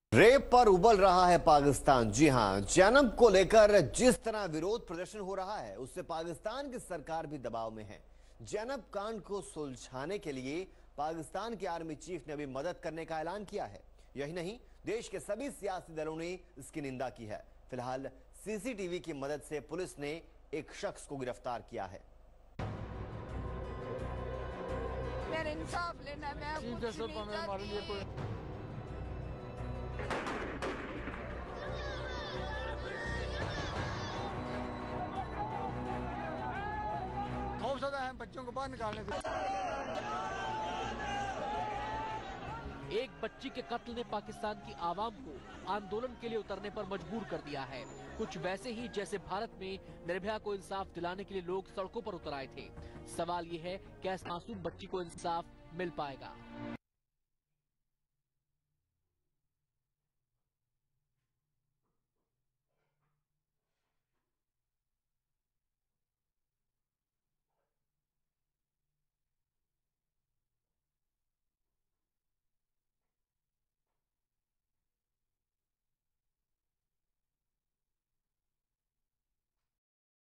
Rape पर उबल रहा है पाकिस्तान। जी हां, जैनब को लेकर जिस तरह विरोध प्रदर्शन हो रहा है उससे पाकिस्तान की सरकार भी दबाव में है। जैनब कांड को सुलझाने के लिए पाकिस्तान के आर्मी चीफ ने भी मदद करने का ऐलान किया है। यही नहीं, देश के सभी सियासी दलों ने इसकी निंदा की है। फिलहाल सीसीटीवी की मदद से पुलिस ने एक शख्स को गिरफ्तार किया है। मेरे इंसाफ लेना, मैं कुछ नहीं चाहती। खौफजदा है बच्चों को बाहर निकालने से। एक बच्ची के कत्ल ने पाकिस्तान की आवाम को आंदोलन के लिए उतरने पर मजबूर कर दिया है। कुछ वैसे ही जैसे भारत में निर्भया को इंसाफ दिलाने के लिए लोग सड़कों पर उतर आए थे। सवाल ये है, क्या इस मासूम बच्ची को इंसाफ मिल पाएगा?